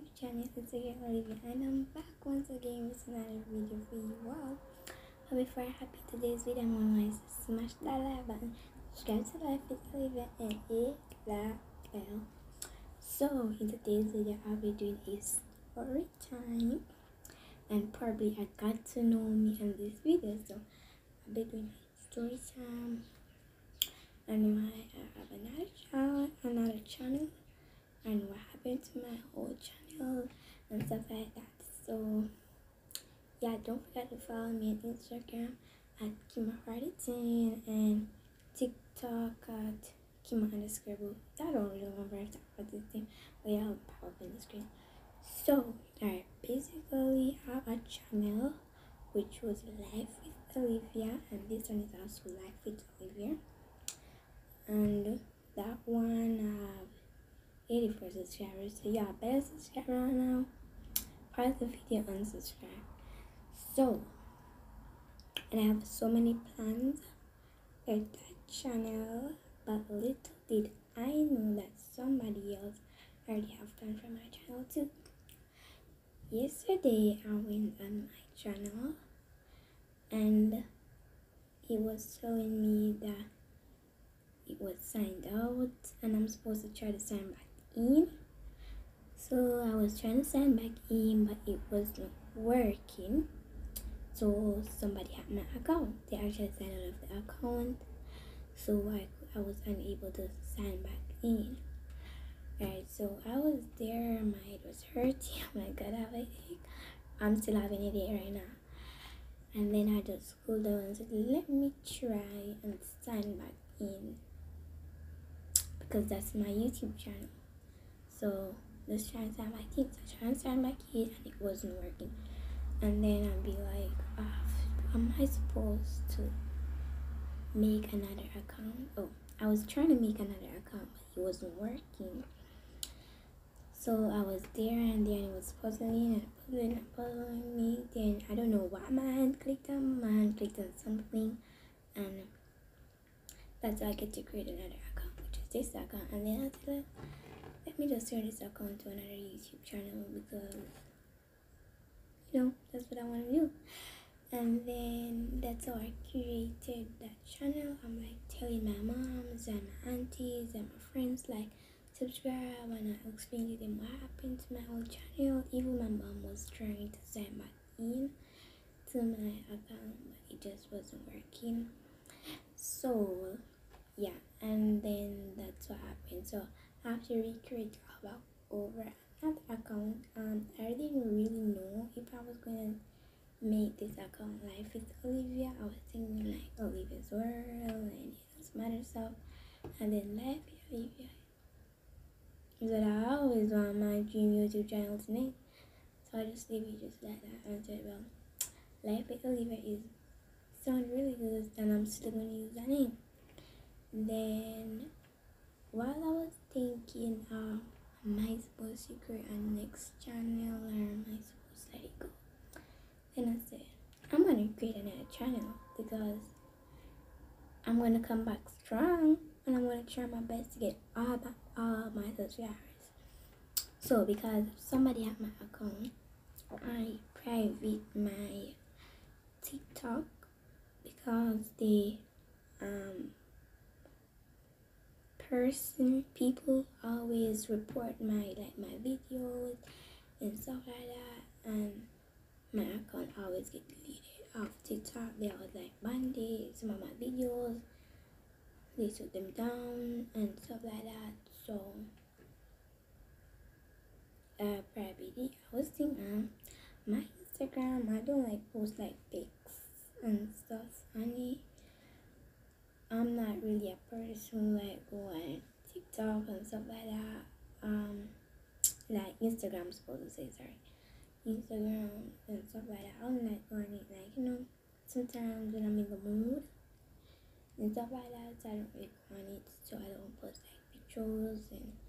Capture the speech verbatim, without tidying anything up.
channel. It's again Olivia, and I'm back once again with another video for you all. But before I happy today's video, I'm gonna smash that like button, subscribe to Life with Olivia, and hit that bell. So in today's video, I'll be doing a story time, and probably I got to know me in this video, so I'll be doing a story time. And I have another channel, another channel. And what happened to my old channel and stuff like that. So yeah, don't forget to follow me on Instagram at Kima Editing and TikTok at Kima underscore boo. I don't really remember what this thing, but yeah, I'll pop up in the screen. So alright, basically I have a channel which was Life with Olivia, and this one is also Life with Olivia, and that one uh eighty-four subscribers. So yeah, better subscribe right now. Pause the video and subscribe. So, and I have so many plans for that channel, but little did I know that somebody else already have plans for my channel too. Yesterday I went on my channel and he was telling me that it was signed out and I'm supposed to try to sign back in. So I was trying to sign back in, but it wasn't working. So somebody had my account. They actually signed out of the account, so I, I was unable to sign back in. Right, so I was there, my head was hurting. Oh my god, I have a headache. I'm still having a headache right now. And then I just cooled down and said, let me try and sign back in, because that's my YouTube channel. So let's try and sign back in. So I tried to sign back in and it wasn't working. And then I'd be like, oh, am I supposed to make another account? Oh, I was trying to make another account, but it wasn't working. So I was there and then it was puzzling and puzzling and puzzling me. Then I don't know what my hand clicked on. My hand clicked on something, and that's how I get to create another account, which is this account. And then I said, let me just turn this account to another YouTube channel, because you know that's what I want to do. And then that's how I created that channel. I'm like telling my moms and my aunties and my friends like subscribe, and I explained to them what happened to my old channel. Even my mom was trying to sign back in to my account, but it just wasn't working. So yeah, and then that's what happened. So after we create about over another account, um I didn't really know if I was gonna make this account Life with Olivia. I was thinking like Olivia's World and some other stuff, and then Life with Olivia is what I always want my dream YouTube channel to name. So I just leave it just like that and said, well, Life with Olivia is sound really good, and I'm still gonna use that name. Then while I was thinking, uh, am I supposed to create a next channel, or am I supposed to let it go? Then I said, I'm gonna create another channel, because I'm gonna come back strong, and I'm gonna try my best to get all my, all my subscribers. So because somebody had my account, I private my TikTok, because they um person people always report my like my videos and stuff like that, and my account always get deleted off TikTok. They always like band-aid some of my videos, they took them down and stuff like that. So uh probably I was thinking my Instagram, I don't like post like pics and stuff on it. I'm not really a person who like go on TikTok and stuff like that. Um, like Instagram, supposed to say sorry, Instagram and stuff like that. I don't like going it, like you know. Sometimes when I'm in the mood and stuff like that, so I don't really go on it. So I don't post like pictures and